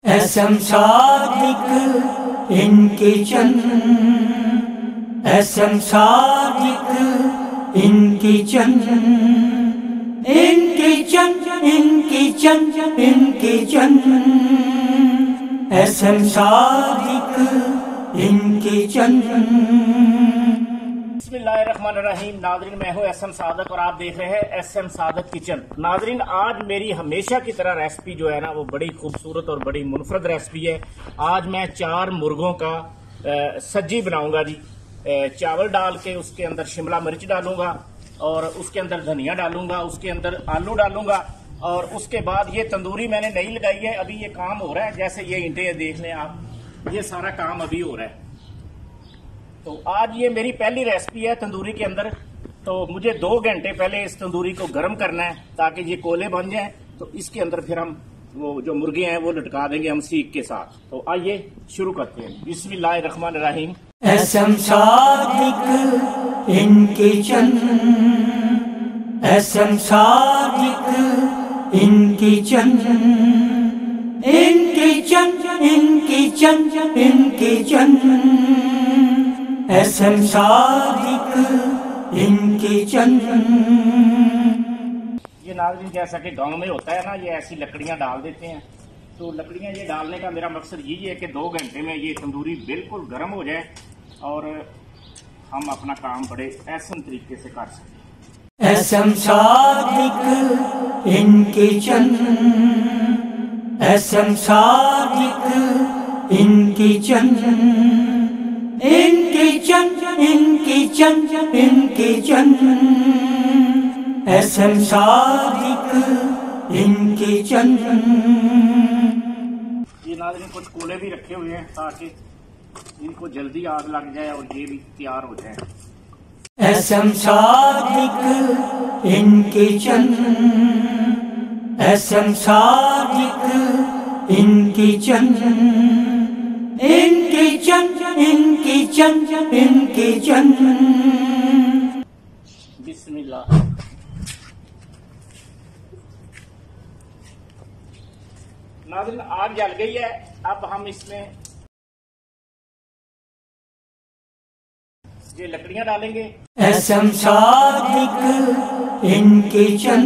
SM Sadiq in kitchen, SM Sadiq in kitchen, in kitchen, in kitchen, in kitchen, SM Sadiq in kitchen. बिस्मिल्लाहिर्रहमानिर्रहीम। नाज़रीन, मैं हूँ SM Sadiq और आप देख रहे हैं एसएम सादक किचन। नाज़रीन, आज मेरी हमेशा की तरह रेसिपी जो है ना वो बड़ी खूबसूरत और बड़ी मुनफरद रेसिपी है। आज मैं 4 मुर्गों का सब्जी बनाऊंगा जी। चावल डाल के उसके अंदर शिमला मिर्च डालूंगा और उसके अंदर धनिया डालूंगा, उसके अंदर आलू डालूंगा और उसके बाद ये तंदूरी मैंने नहीं लगाई है। अभी ये काम हो रहा है, जैसे ये ईंटें देख लें आप, ये सारा काम अभी हो रहा है। तो आज ये मेरी पहली रेसिपी है तंदूरी के अंदर। तो मुझे 2 घंटे पहले इस तंदूरी को गर्म करना है ताकि ये कोले बन जाएं। तो इसके अंदर फिर हम वो जो मुर्गे हैं वो लटका देंगे हम सीख के साथ। तो आइए शुरू करते हैं। बिस्मिल्लाहिर्रहमानिर्रहीम। SM Sadiq in kitchen, SM Sadiq in kitchen, in kitchen, in kitchen, in kitchen, SM Sadiq in kitchen. ये नाज़रीन, जैसा कि गांव में होता है ना, ये ऐसी लकड़ियां डाल देते हैं। तो लकड़ियां ये डालने का मेरा मकसद यही है कि 2 घंटे में ये तंदूरी बिल्कुल गर्म हो जाए और हम अपना काम बड़े ऐसे तरीके से कर सकें। SM Sadiq in kitchen, SM Sadiq in kitchen, in kitchen, in kitchen, in kitchen, SM Sadiq in kitchen. ये नाज़रीन कुछ कोले भी रखे हुए हैं ताकि इनको जल्दी आग लग जाए और ये भी तैयार हो जाए। SM Sadiq in kitchen, SM Sadiq in kitchen, in kitchen, in kitchen, in kitchen. बिस्मिल्लाह। नाज़रीन, आग जल गई है। अब हम इसमें ये लकड़ियां डालेंगे। SM Sadiq in kitchen.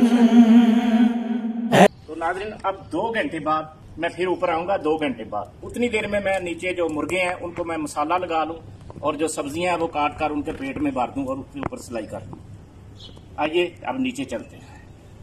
तो नाज़रीन, अब 2 घंटे बाद मैं फिर ऊपर आऊंगा। 2 घंटे बाद उतनी देर में मैं नीचे जो मुर्गे हैं उनको मैं मसाला लगा लूं और जो सब्जियां हैं वो काट कर उनके पेट में भर दूं और उसके ऊपर सिलाई कर दूं। आइए अब नीचे चलते हैं।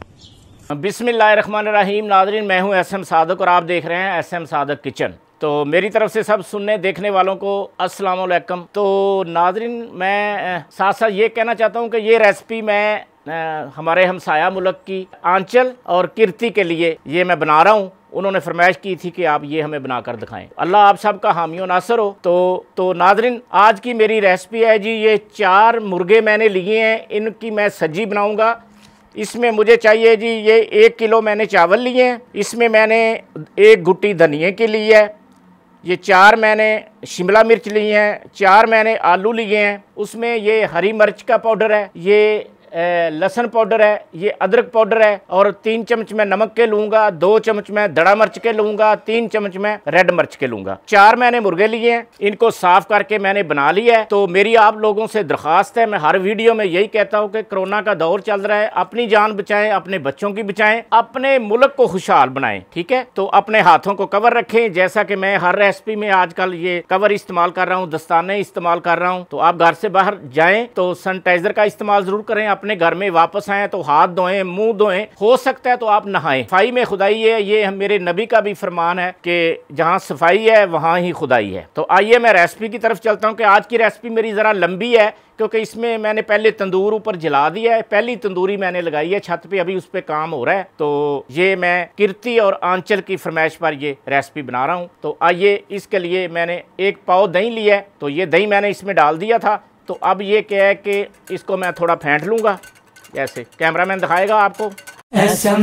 बिस्मिल्लाहिर्रहमानिर्रहीम। नाज़रीन, मैं हूं एसएम सादक और आप देख रहे हैं एसएम सादक किचन। तो मेरी तरफ से सब सुनने देखने वालों को अस्सलाम वालेकुम। तो नाज़रीन, मैं साथ साथ ये कहना चाहता हूँ कि ये रेसिपी मैं हमारे हमसाया मुल्क की आंचल और कीर्ति के लिए ये मैं बना रहा हूँ। उन्होंने फरमाइश की थी कि आप ये हमें बनाकर दिखाएं। अल्लाह आप सब का हामी नासर हो। तो नाज़रीन, आज की मेरी रेसिपी है जी, ये 4 मुर्गे मैंने लिए हैं, इनकी मैं सब्जी बनाऊँगा। इसमें मुझे चाहिए जी, ये 1 किलो मैंने चावल लिए हैं, इसमें मैंने 1 गुट्टी धनिए की ली है, ये 4 मैंने शिमला मिर्च ली हैं, 4 मैंने आलू लिए हैं, उसमें ये हरी मिर्च का पाउडर है, ये लहसुन पाउडर है, ये अदरक पाउडर है और 3 चम्मच मैं नमक के लूँगा, 2 चम्मच मैं दड़ा मिर्च के लूँगा, 3 चम्मच मैं रेड मिर्च के लूँगा। 4 मैंने मुर्गे लिए हैं, इनको साफ करके मैंने बना लिया है। तो मेरी आप लोगों से दरख्वास्त है, मैं हर वीडियो में यही कहता हूँ कि कोरोना का दौर चल रहा है, अपनी जान बचाएं, अपने बच्चों की बचाएं, अपने मुल्क को खुशहाल बनाएं। ठीक है, तो अपने हाथों को कवर रखें, जैसा कि मैं हर रेसिपी में आजकल ये कवर इस्तेमाल कर रहा हूँ, दस्ताने इस्तेमाल कर रहा हूँ। तो आप घर से बाहर जाएँ तो सैनिटाइजर का इस्तेमाल जरूर करें, अपने घर में वापस आए तो हाथ धोएं, मुंह धोएं, हो सकता है तो आप नहाएं। सफाई में खुदाई है, ये मेरे नबी का भी फरमान है कि जहां सफाई है वहां ही खुदाई है। तो आइए मैं रेसिपी की तरफ चलता हूं कि आज की रेसिपी मेरी ज़रा लंबी है क्योंकि इसमें मैंने पहले तंदूर ऊपर जला दिया है, पहली तंदूरी मैंने लगाई है छत पे, अभी उस पर काम हो रहा है। तो ये मैं कीर्ति और आंचल की फरमाइश पर ये रेसिपी बना रहा हूँ। तो आइए, इसके लिए मैंने 1 पाव दही लिया है, तो ये दही मैंने इसमें डाल दिया था। तो अब ये क्या है कि इसको मैं थोड़ा फेंट लूँगा, जैसे कैमरामैन दिखाएगा आपको। SM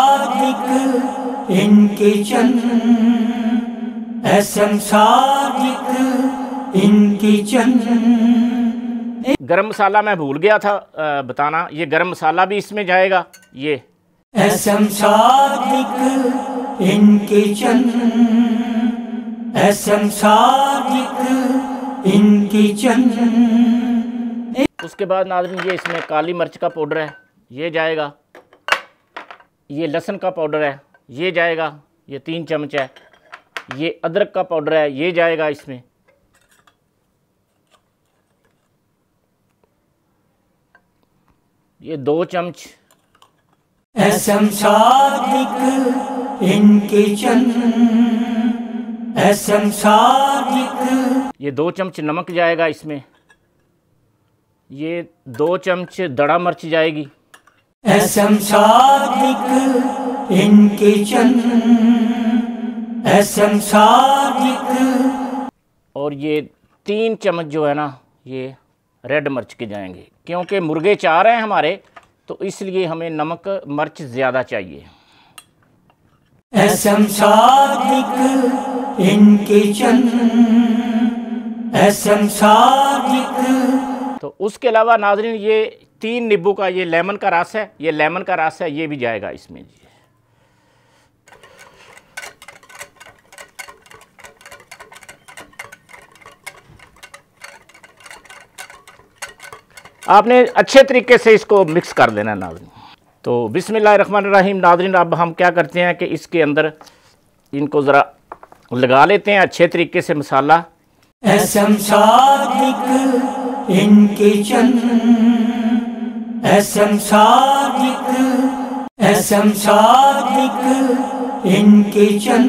Sadiq in kitchen, SM Sadiq in kitchen. Garam masala मैं भूल गया था बताना, ये गरम मसाला भी इसमें जाएगा। ये SM Sadiq in kitchen, SM Sadiq in kitchen. उसके बाद नाज़रीन ये इसमें काली मिर्च का पाउडर है, ये जाएगा। ये लहसुन का पाउडर है, ये जाएगा, ये 3 चम्मच है। ये अदरक का पाउडर है, ये जाएगा इसमें। ये 2 चम्मच। SM Sadiq in kitchen, SM Sadiq. ये 2 चम्मच नमक जाएगा इसमें। ये 2 चम्मच दड़ा मिर्च जाएगी। SM Sadiq in kitchen, SM Sadiq. और ये 3 चम्मच जो है ना, ये रेड मिर्च के जाएंगे, क्योंकि मुर्गे 4 हैं हमारे, तो इसलिए हमें नमक मिर्च ज़्यादा चाहिए। SM Sadiq in kitchen, SM Sadiq. तो उसके अलावा नाज़रीन ये 3 नींबू का ये लेमन का रस है, ये लेमन का रस है, ये भी जाएगा इसमें जी। आपने अच्छे तरीके से इसको मिक्स कर देना नाज़रीन। तो बिस्मिल्लाहिर्रहमानिर्रहीम नाज़रीन, अब हम क्या करते हैं कि इसके अंदर इनको ज़रा लगा लेते हैं अच्छे तरीके से masala. SM Sadiq in kitchen, SM Sadiq, SM Sadiq in kitchen,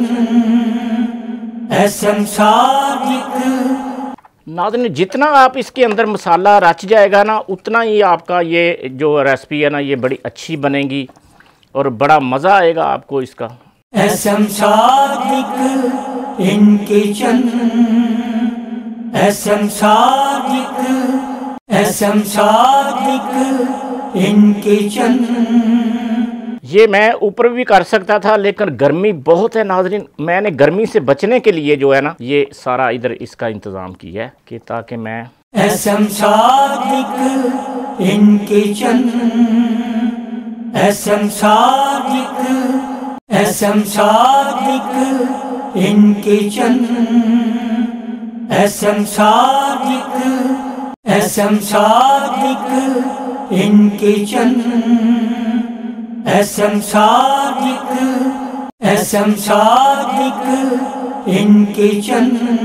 SM Sadiq. नाज़रीन जितना आप इसके अंदर मसाला रच जाएगा ना, उतना ही आपका ये जो रेसिपी है ना, ये बड़ी अच्छी बनेगी और बड़ा मज़ा आएगा आपको इसका। SM Sadiq in kitchen, SM Sadiq, SM Sadiq in kitchen. ये मैं ऊपर भी कर सकता था, लेकिन गर्मी बहुत है नाज़रीन, मैंने गर्मी से बचने के लिए जो है ना, ये सारा इधर इसका इंतज़ाम किया है कि ताकि मैं SM Sadiq in kitchen, SM Sadiq, SM Sadiq in kitchen, SM Sadiq, SM Sadiq in kitchen, SM Sadiq, SM Sadiq in kitchen,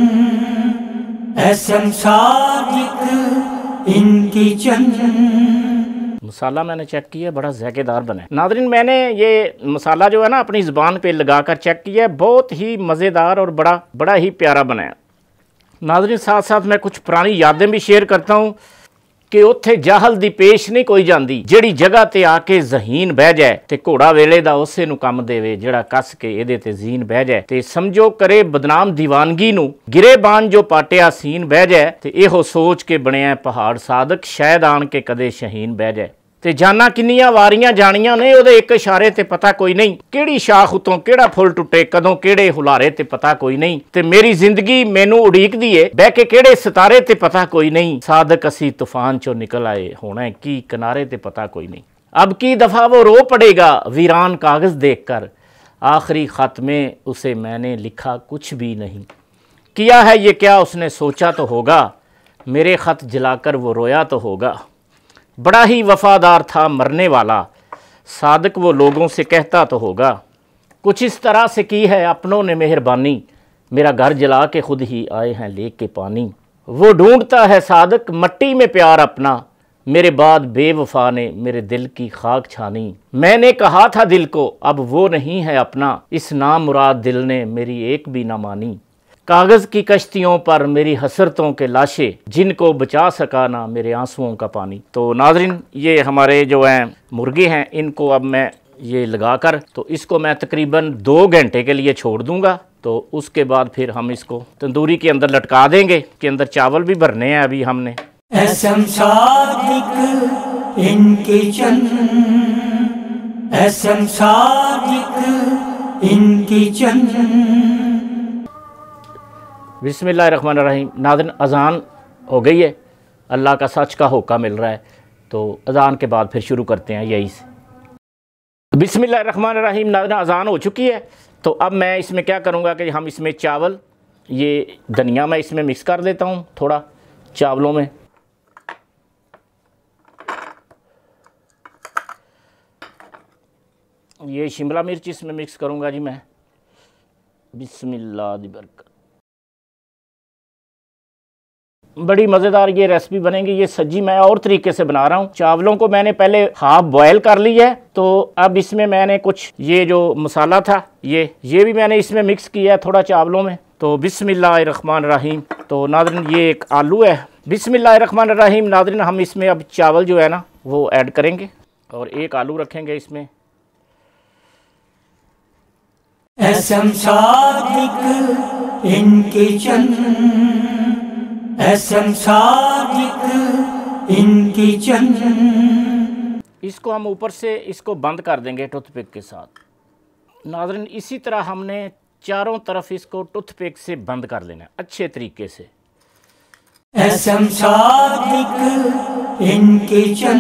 SM Sadiq in kitchen. Masala मैंने चेक किया, बड़ा ज़ायकेदार बना है नाज़रीन। मैंने ये मसाला जो है ना अपनी ज़ुबान पे लगाकर चेक किया है, बहुत ही मज़ेदार और बड़ा ही प्यारा बना है नाज़रीन। साथ साथ मैं कुछ पुरानी यादें भी शेयर करता हूँ कि उत्थे जाहल दी पेश नहीं कोई जाती, ਜਿਹੜੀ जगह ते आके ਜ਼ਹੀਨ ਬਹਿ ਜਾਏ ਤੇ ਘੋੜਾ ਵੇਲੇ ਦਾ ਉਸੇ ਨੂੰ ਕੰਮ ਦੇਵੇ, ਜਿਹੜਾ ਕੱਸ ਕੇ ਇਹਦੇ ਤੇ ਜ਼ੀਨ ਬਹਿ ਜਾਏ ਤੇ ਸਮਝੋ ਕਰੇ ਬਦਨਾਮ ਦੀਵਾਨਗੀ ਨੂੰ, ਗਿਰੇਬਾਨ ਜੋ ਪਾਟਿਆ ਸੀਨ ਬਹਿ ਜਾਏ ਤੇ ਇਹੋ ਸੋਚ ਕੇ ਬਣਿਆ ਪਹਾੜ ਸਾਦਕ, ਸ਼ਾਇਦ ਆਣ ਕੇ ਕਦੇ ਸ਼ਹੀਨ ਬਹਿ ਜਾਏ। ਤੇ ਜਾਨਾਂ ਕਿੰਨੀਆਂ ਵਾਰੀਆਂ ਜਾਣੀਆਂ ਨੇ, ਉਹਦੇ ਇੱਕ ਇਸ਼ਾਰੇ ਤੇ ਪਤਾ ਕੋਈ ਨਹੀਂ, ਕਿਹੜੀ ਸ਼ਾਖ ਉਤੋਂ ਕਿਹੜਾ ਫੁੱਲ ਟੁੱਟੇ, ਕਦੋਂ ਕਿਹੜੇ ਹੁਲਾਰੇ ਤੇ ਪਤਾ ਕੋਈ ਨਹੀਂ, ਤੇ ਮੇਰੀ ਜ਼ਿੰਦਗੀ ਮੈਨੂੰ ਉਡੀਕਦੀ ਏ ਬਹਿ ਕੇ ਕਿਹੜੇ ਸਿਤਾਰੇ ਤੇ ਪਤਾ ਕੋਈ ਨਹੀਂ, ਸਾਦਕ ਅਸੀਂ तूफान चो निकल आए, होना की किनारे ते पता कोई नहीं। अब की दफ़ा वो रो पड़ेगा वीरान कागज़ देखकर, आखिरी ख़त में उसे मैंने लिखा कुछ भी नहीं, किया है ये क्या उसने सोचा तो होगा, मेरे ख़त जलाकर वो रोया तो होगा, बड़ा ही वफ़ादार था मरने वाला, सादक वो लोगों से कहता तो होगा, कुछ इस तरह से की है अपनों ने मेहरबानी, मेरा घर जला के खुद ही आए हैं लेके पानी, वो ढूंढता है सादक मट्टी में प्यार अपना, मेरे बाद बेवफा ने मेरे दिल की खाक छानी, मैंने कहा था दिल को अब वो नहीं है अपना, इस नामुराद दिल ने मेरी एक भी ना मानी, कागज़ की कश्तियों पर मेरी हसरतों के लाशे, जिनको बचा सका ना मेरे आंसुओं का पानी। तो नाज़रीन ये हमारे जो हैं मुर्गे हैं, इनको अब मैं ये लगाकर तो इसको मैं तकरीबन 2 घंटे के लिए छोड़ दूंगा। तो उसके बाद फिर हम इसको तंदूरी के अंदर लटका देंगे, के अंदर चावल भी भरने हैं अभी हमने। SM Sadiq in kitchen, SM Sadiq in kitchen. बिस्मिल्लाहिर्रहमानिर्रहीम। नाज़रीन अज़ान हो गई है, अल्लाह का सच का होका मिल रहा है, तो अज़ान के बाद फिर शुरू करते हैं यही से। बिस्मिल्लाहिर्रहमानिर्रहीम। नाज़रीन अज़ान हो चुकी है, तो अब मैं इसमें क्या करूँगा कि हम इसमें चावल, ये धनिया मैं इसमें मिक्स कर देता हूँ थोड़ा चावलों में। ये शिमला मिर्च इसमें मिक्स करूँगा जी मैं। बिस्मिल्लाह दी बरकत। बड़ी मज़ेदार ये रेसिपी बनेगी। ये सब्जी मैं और तरीके से बना रहा हूँ। चावलों को मैंने पहले हाफ बॉयल कर ली है, तो अब इसमें मैंने कुछ ये जो मसाला था ये भी मैंने इसमें मिक्स किया है थोड़ा चावलों में। तो बिस्मिल्लाहिर्रहमानिर्रहीम। तो नाज़रीन ये एक आलू है। बिस्मिल्लाहिर्रहमानिर्रहीम। नाज़रीन हम इसमें अब चावल जो है ना वो ऐड करेंगे और एक आलू रखेंगे इसमें। SM Sadiq in kitchen, SM Sadiq in kitchen. इसको हम ऊपर से इसको बंद कर देंगे टूथपिक के साथ। नाज़रीन इसी तरह हमने चारों तरफ इसको टूथपिक से बंद कर लेना है अच्छे तरीके से। SM Sadiq in kitchen,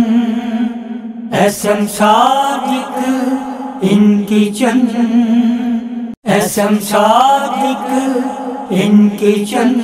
SM Sadiq in kitchen, SM Sadiq in kitchen,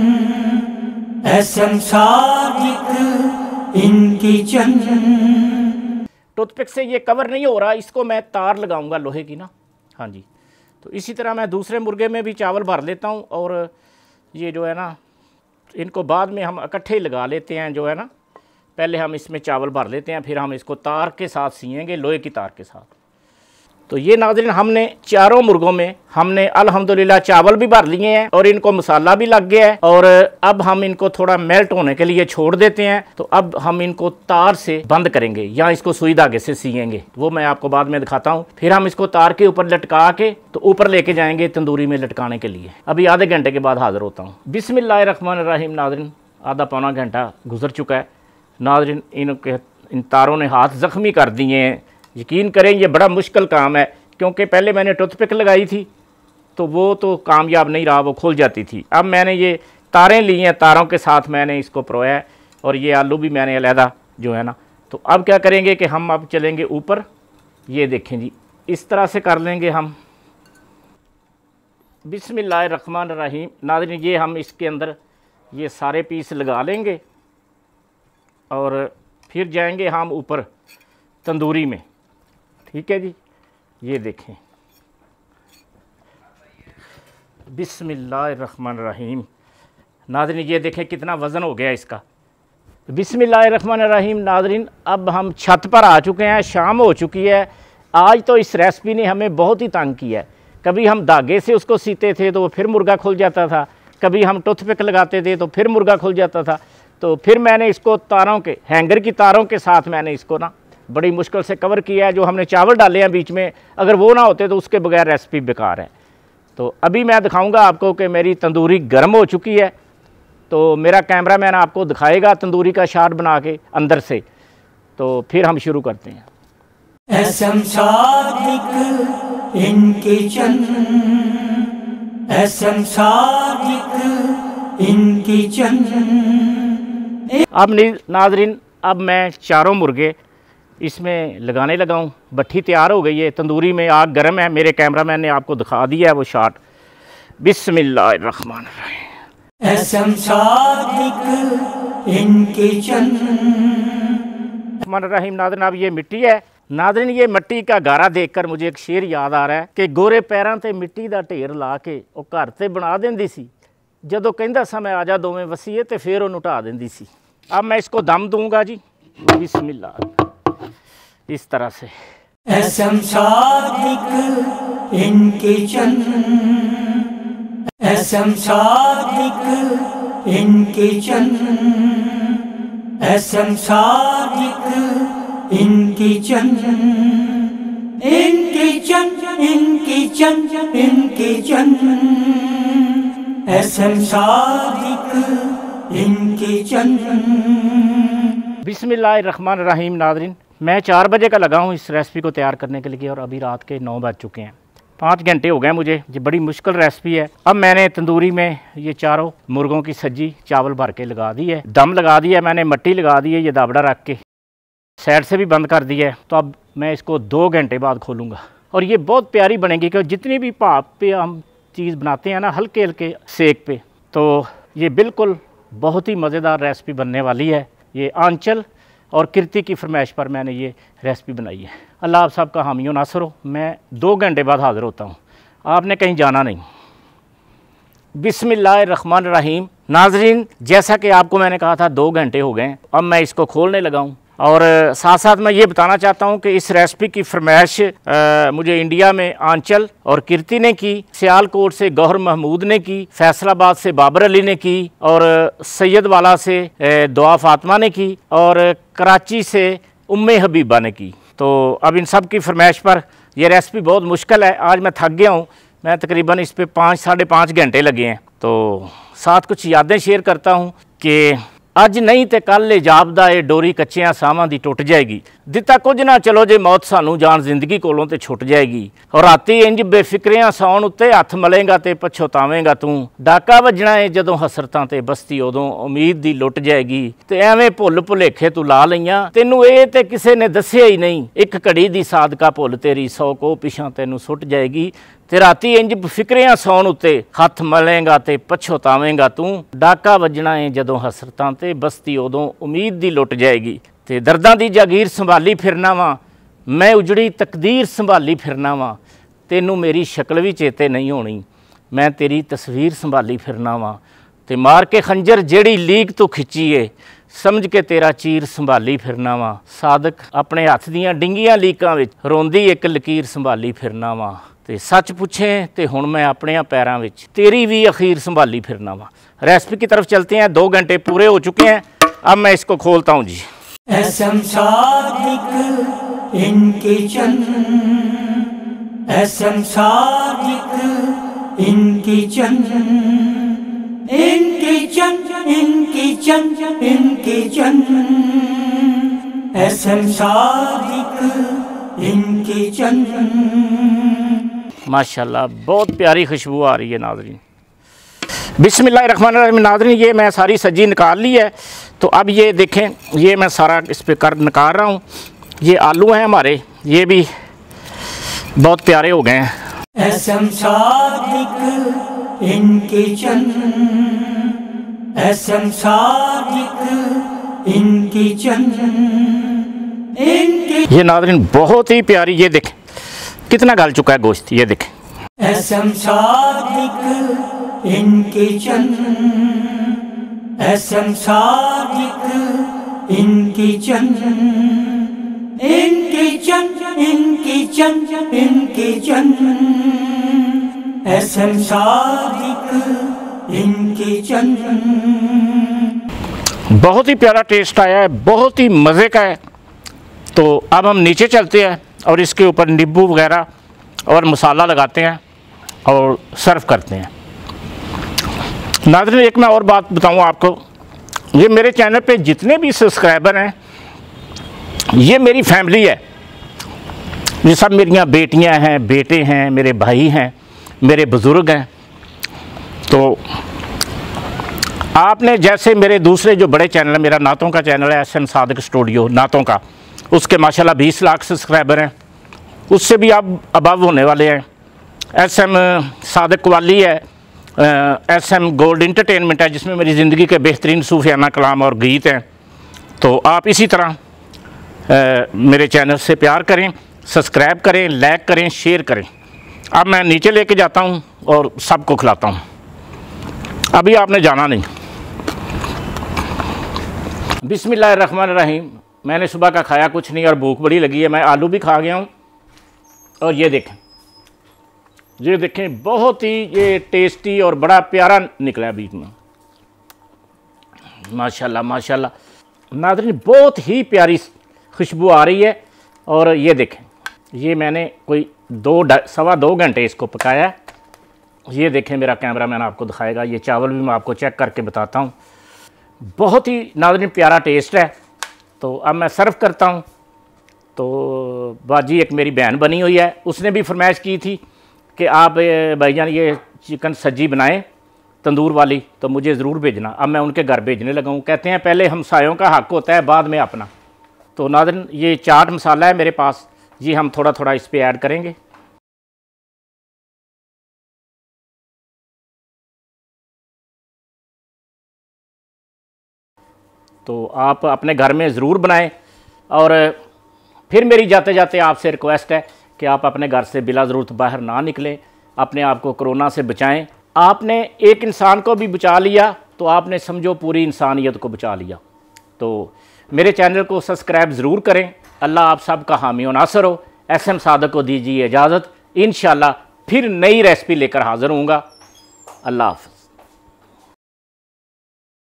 SM Sadiq in kitchen. Toothpick से ये कवर नहीं हो रहा, इसको मैं तार लगाऊंगा लोहे की ना। हाँ जी। तो इसी तरह मैं दूसरे मुर्गे में भी चावल भर लेता हूँ और ये जो है ना इनको बाद में हम इकट्ठे ही लगा लेते हैं जो है ना। पहले हम इसमें चावल भर लेते हैं, फिर हम इसको तार के साथ सिएंगे, लोहे की तार के साथ। तो ये नाज़रीन हमने चारों मुर्गों में हमने अल्हम्दुलिल्लाह चावल भी भर लिए हैं और इनको मसाला भी लग गया है। और अब हम इनको थोड़ा मेल्ट होने के लिए छोड़ देते हैं। तो अब हम इनको तार से बंद करेंगे या इसको सुई धागे से सिएंगे, वो मैं आपको बाद में दिखाता हूँ। फिर हम इसको तार के ऊपर लटका के तो ऊपर लेके जाएंगे तंदूरी में लटकाने के लिए। अभी आधे घंटे के बाद हाज़िर होता हूँ। बिस्मिल्लाहिर्रहमानिर्रहीम। नाज़रीन आधा पौना घंटा गुजर चुका है। नाज़रीन इन तारों ने हाथ ज़ख्मी कर दिए हैं। यकीन करें ये बड़ा मुश्किल काम है, क्योंकि पहले मैंने टूथपिक लगाई थी तो वो तो कामयाब नहीं रहा, वो खुल जाती थी। अब मैंने ये तारें ली हैं, तारों के साथ मैंने इसको परोया है और ये आलू भी मैंने अलहदा जो है ना। तो अब क्या करेंगे कि हम अब चलेंगे ऊपर। ये देखें जी, इस तरह से कर लेंगे हम। बिस्मिल्लाहिर्रहमानिर्रहीम। नाज़रीन ये हम इसके अंदर ये सारे पीस लगा लेंगे और फिर जाएंगे हम ऊपर तंदूरी में। ठीक है जी। ये देखें, बिस्मिल्लाहिर्रहमानिर्रहीम। नाज़रीन ये देखें कितना वज़न हो गया इसका। बिस्मिल्लाहिर्रहमानिर्रहीम। नाज़रीन अब हम छत पर आ चुके हैं, शाम हो चुकी है। आज तो इस रेसिपी ने हमें बहुत ही तंग किया है। कभी हम धागे से उसको सीते थे तो वो फिर मुर्गा खुल जाता था, कभी हम टूथपिक लगाते थे तो फिर मुर्गा खुल जाता था। तो फिर मैंने इसको तारों के हैंगर की तारों के साथ मैंने इसको ना बड़ी मुश्किल से कवर किया है। जो हमने चावल डाले हैं बीच में, अगर वो ना होते तो उसके बगैर रेसिपी बेकार है। तो अभी मैं दिखाऊंगा आपको कि मेरी तंदूरी गर्म हो चुकी है। तो मेरा कैमरामैन आपको दिखाएगा तंदूरी का शॉट बना के अंदर से। तो फिर हम शुरू करते हैं। SM Sadiq in kitchen, SM Sadiq in kitchen. अब नाज़रीन अब मैं चारों मुर्गे इसमें लगाने लगा हूँ। भट्ठी तैयार हो गई है, तंदूरी में आग गर्म है। मेरे कैमरामैन ने आपको दिखा दिया है वो शॉट। बिस्मिल्लाहिर्रहमानिर्रहीम। SM Sadiq in kitchen. रहीम। नाज़रीन अब ये मिट्टी है। नाज़रीन ये मिट्टी का गारा देखकर मुझे एक शेर याद आ रहा है कि गोरे पैरों ते मिट्टी का ढेर ला के वो घर ते बना देंदी सी, जदों कहंदा सा मैं आजा दोवें वसीए ते फिर उन्होंने ढा देंदी सी। अब मैं इसको दम दूंगा जी। बिस्मिल्लाह। इस तरह से SM Sadiq in kitchen, SM Sadiq in kitchen, SM Sadiq in kitchen, in kitchen, in kitchen, in kitchen, SM Sadiq in kitchen. बिस्मिल्लाहिर्रहमानिर्रहीम। नाज़रीन मैं 4 बजे का लगा हूँ इस रेसिपी को तैयार करने के लिए और अभी रात के 9 बज चुके हैं। 5 घंटे हो गए मुझे। ये बड़ी मुश्किल रेसिपी है। अब मैंने तंदूरी में ये चारों मुर्गों की सब्जी चावल भर के लगा दी है, दम लगा दिया है, मैंने मट्टी लगा दी है, ये दाबड़ा रख के साइड से भी बंद कर दिया है। तो अब मैं इसको 2 घंटे बाद खोलूँगा। और ये बहुत प्यारी बनेगी, क्योंकि जितनी भी भाप पे हम चीज़ बनाते हैं ना हल्के हल्के सेक पे, तो ये बिल्कुल बहुत ही मज़ेदार रेसिपी बनने वाली है। ये आंचल और कीर्ति की फरमाइश पर मैंने ये रेसिपी बनाई है। अल्लाह आप सबका हामी व नासर हो। मैं 2 घंटे बाद हाज़िर होता हूँ, आपने कहीं जाना नहीं। बिस्मिल्लाहिर्रहमानिर्रहीम। नाज़रीन, जैसा कि आपको मैंने कहा था 2 घंटे हो गए, अब मैं इसको खोलने लगा हूँ। और साथ साथ मैं ये बताना चाहता हूँ कि इस रेसिपी की फरमाइश मुझे इंडिया में आंचल और कीर्ति ने की, सियालकोट से गौहर महमूद ने की, फैसलाबाद से बाबर अली ने की, और सैयद वाला से दुआ फातिमा ने की, और कराची से उम्मे हबीबा ने की। तो अब इन सब की फरमाइश पर यह रेसिपी बहुत मुश्किल है। आज मैं थक गया हूँ, मैं तकरीबन इस पर 5 साढ़े 5 घंटे लगे हैं। तो साथ कुछ यादें शेयर करता हूँ कि अज नहीं तो कल ले जापदा ए डोरी कच्चियां सावां दी टुट जाएगी, दिता कुछ ना चलो जे मौत सानू जान जिंदगी कोलों ते छुट जाएगी, और राती इंज बेफिक्रियां सौण उत्ते हथ मलेगा ते पछतावेगा तू, डाका वजना है जदों हसरतां ते बस्ती उदों उम्मीद दी लुट जाएगी, ते एवें भुल भुलेखे तू ला लईयां तैनू ए ते किसे ने दस्सिया ही नहीं, एक घड़ी दी सादका भुल तेरी 100 को पिछां तैनू सुट जाएगी, ते राती इंज फिक्रियां सौण उत्ते हथ मलेगा ते पछतावेगा तू, डाका वजना है जदों हसरतां ते बस्ती उदों उम्मीद दी लुट जाएगी, ते दर्दां दी जागीर संभाली फिरना वा, मैं उजड़ी तकदीर संभाली फिरना वा, तैनू मेरी शक्ल भी चेते नहीं होनी, मैं तेरी तस्वीर संभाली फिरना वा, ते मार के खंजर जेड़ी लीक तू खिच्ची है समझ के तेरा चीर संभाली फिरना वा, सादक अपने हथ दियां डिंगियां लीकां विच रोंदी एक लकीर संभाली फिरना वा, ते सच पूछे तो हुण मैं अपने पैरों में तेरी भी अखीर संभाली फिरना वा। रेसिपी की तरफ चलते हैं। 2 घंटे पूरे हो चुके हैं, अब मैं इसको खोलता हूँ जी। एसएम सादिक इनके चन, एसएम सादिक इनके चन, इनके चन, इनके चन, इनके चन, एसएम सादिक इनके चन। माशाल्लाह बहुत प्यारी खुशबू आ रही है नाज़रीन। बिस्मिल्लाहिर्रहमानिर्रहीम। नाज़रीन, ये मैं सारी सब्जी निकाल ली है, तो अब ये देखें, ये मैं सारा इस पर निकाल रहा हूँ। ये आलू हैं हमारे, ये भी बहुत प्यारे हो गए हैं। एसएम सादिक इनके चन, एसएम सादिक इनके चन, इनके। ये नाज़रीन बहुत ही प्यारी, ये देखें कितना गल चुका है गोश्त, ये देखें। एसएम सादिक इनके चन, एसएम सादिक इनके चन, इनके चन, इनके चन, इनके चन, एसएम सादिक इनके चन। बहुत ही प्यारा टेस्ट आया है, बहुत ही मज़े का है। तो अब हम नीचे चलते हैं और इसके ऊपर नींबू वगैरह और मसाला लगाते हैं और सर्व करते हैं। नाज़रीन, एक मैं और बात बताऊं आपको, ये मेरे चैनल पे जितने भी सब्सक्राइबर हैं ये मेरी फैमिली है। ये सब मेरियां बेटियां हैं, बेटे हैं, मेरे भाई हैं, मेरे बुज़ुर्ग हैं। तो आपने जैसे मेरे दूसरे जो बड़े चैनल है, मेरा नातों का चैनल है एसएम सादिक स्टूडियो नातों का, उसके माशाल्लाह 20 लाख सब्सक्राइबर हैं, उससे भी अब अबव होने वाले हैं। एसएम सादिक कवाली है, एसएम गोल्ड इंटरटेनमेंट है जिसमें मेरी ज़िंदगी के बेहतरीन सूफियाना कलाम और गीत हैं। तो आप इसी तरह मेरे चैनल से प्यार करें, सब्सक्राइब करें, लाइक करें, शेयर करें। अब मैं नीचे लेके जाता हूँ और सबको खिलाता हूँ, अभी आपने जाना नहीं। बिस्मिल्लाहिर्रहमानिर्रहीम। मैंने सुबह का खाया कुछ नहीं और भूख बड़ी लगी है, मैं आलू भी खा गया हूँ। और ये देखें, ये देखें बहुत ही ये टेस्टी और बड़ा प्यारा निकला है बीच में, माशाल्लाह माशाल्लाह। नाज़रीन, बहुत ही प्यारी खुशबू आ रही है। और ये देखें, ये मैंने कोई 2-2.25 घंटे इसको पकाया है। ये देखें, मेरा कैमरा मैन आपको दिखाएगा, ये चावल भी मैं आपको चेक करके बताता हूँ। बहुत ही नाज़रीन प्यारा टेस्ट है। तो अब मैं सर्व करता हूँ। तो बाजी एक मेरी बहन बनी हुई है, उसने भी फरमाइश की थी कि आप भाईजान ये चिकन सब्जी बनाएं तंदूर वाली, तो मुझे ज़रूर भेजना। अब मैं उनके घर भेजने लगा हूँ। कहते हैं पहले हमसायों का हक़ होता है, बाद में अपना। तो नाज़रीन, ये चाट मसाला है मेरे पास, ये हम थोड़ा थोड़ा इस पर ऐड करेंगे। तो आप अपने घर में ज़रूर बनाएं। और फिर मेरी जाते जाते आपसे रिक्वेस्ट है कि आप अपने घर से बिला ज़रूरत बाहर ना निकलें, अपने आप को कोरोना से बचाएं। आपने एक इंसान को भी बचा लिया तो आपने समझो पूरी इंसानियत को बचा लिया। तो मेरे चैनल को सब्सक्राइब ज़रूर करें। अल्लाह आप सब का हामी और नासर हो। SM सादक को दीजिए इजाज़त। इंशाअल्लाह फिर नई रेसिपी लेकर हाज़िर होऊंगा। अल्लाह हाफ़िज़।